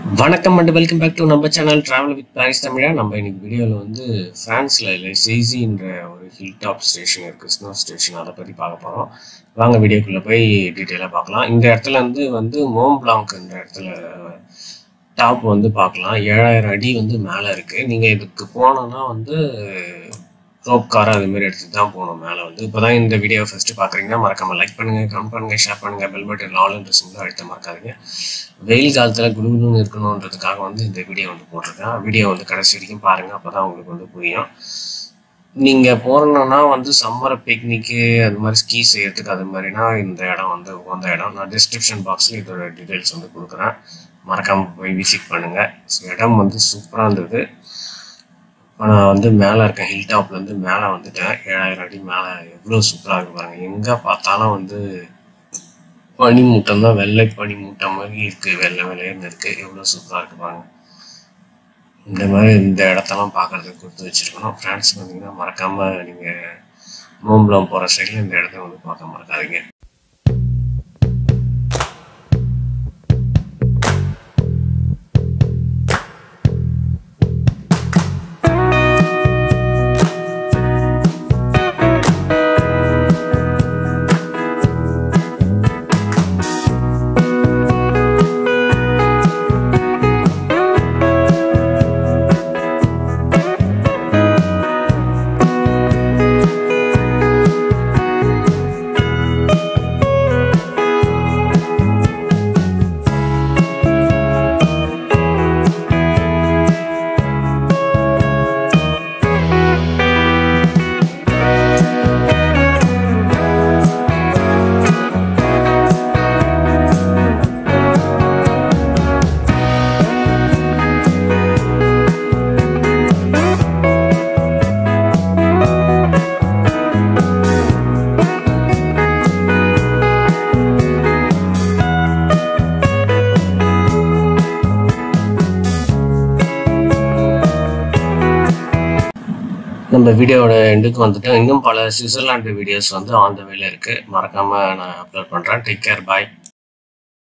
வணக்கம் and welcome back to நம்ம channel travel with Paris தமிழா. நம்ம இன்னைக்கு வீடியோவில் வந்து ஃப்ரான்ஸில் லெசைஸின்ற ஒரு ஹில் டாப் ஸ்டேஷன் இருக்குது, ஸ்னோ ஸ்டேஷன். அதை பற்றி பார்க்க போகிறோம். வாங்க வீடியோக்குள்ளே போய் டீட்டெயிலாக பார்க்கலாம். இந்த இடத்துல வந்து மோன் பிளாங்க்ன்ற இடத்துல டாப் வந்து பார்க்கலாம். 7000 அடி வந்து மேலே இருக்குது. நீங்கள் இதுக்கு போனோன்னா வந்து ரோப் கார் அதுமாரி எடுத்து தான் போகணும் மேலே வந்து. இப்போ தான் இந்த வீடியோ ஃபஸ்ட்டு பார்க்குறீங்கன்னா மறக்காமல் லைக் பண்ணுங்கள், கமெண்ட் பண்ணுங்கள், ஷேர் பண்ணுங்கள், பெல் பட்டன் ஆல்ன்ற சிம்பிள் அழுத்த மறக்காதீங்க. வெயில் காலத்தில் குடுகுடுன்னு இருக்கணுன்றதுக்காக வந்து இந்த வீடியோ வந்து போட்டிருக்கேன். வீடியோ வந்து கடைசி வரைக்கும் பாருங்கள், அப்போ தான் உங்களுக்கு வந்து புரியும். நீங்கள் போகிறோன்னா வந்து சம்மர் பிக்னிக்கு அது மாதிரி ஸ்கீ செய்யறதுக்கு அது மாதிரினா இந்த இடம் வந்து உகந்த இடம். நான் டிஸ்கிரிப்ஷன் பாக்ஸில் இதோட டீட்டெயில்ஸ் வந்து கொடுக்குறேன், மறக்காமல் போய் விசிட் பண்ணுங்கள். இடம் வந்து சூப்பராக இருந்தது. இப்போ நான் வந்து மேலே இருக்கேன், ஹில் டாப்லேருந்து மேலே வந்துட்டேன். 7000 அடி மேலே எவ்வளோ சூப்பராக இருக்கு பாருங்கள். எங்கே பார்த்தாலும் வந்து பனி மூட்டம் தான், வெள்ளை பனி மூட்டம் மாதிரி இருக்குது, வெள்ளை வெள்ளையர்னு இருக்குது. எவ்வளோ சூப்பராக இருக்குது பாருங்கள். இந்த மாதிரி இந்த இடத்தெல்லாம் பார்க்குறதுக்கு கொடுத்து வச்சுருக்கணும். ஃப்ரான்ஸுக்கு வந்தீங்கன்னா மறக்காமல் நீங்கள் மோன் பிளாங்க் போகிற சைடில் இந்த இடத்த வந்து பார்க்க மறக்காதீங்க. நம்ம வீடியோவோட எண்டுக்கு வந்துட்டு இன்னும் பல சுவிட்சர்லாந்து வீடியோஸ் வந்து ஆன் த வேல இருக்குது. மறக்காமல் நான் அப்லோட் பண்ணுறேன். டேக் கேர், பாய்.